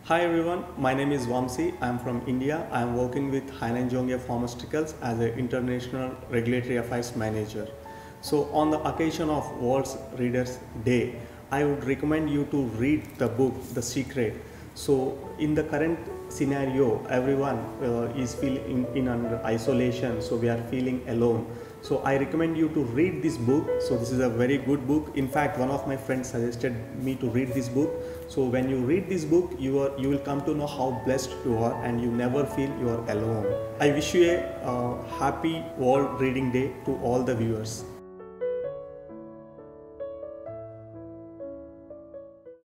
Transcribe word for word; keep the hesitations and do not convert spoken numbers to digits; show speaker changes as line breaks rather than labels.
Hi everyone, my name is Vamsi. I am from India. I am working with Hainan Jongia Pharmaceuticals as an international regulatory affairs manager. So on the occasion of World Readers Day, I would recommend you to read the book The Secret. So in the current scenario, everyone uh, is feeling in, in under isolation, so we are feeling alone. So I recommend you to read this book. So this is a very good book. In fact, one of my friends suggested me to read this book. So when you read this book, you are you will come to know how blessed you are, and you never feel you are alone. I wish you a uh, happy World Reading Day to all the viewers.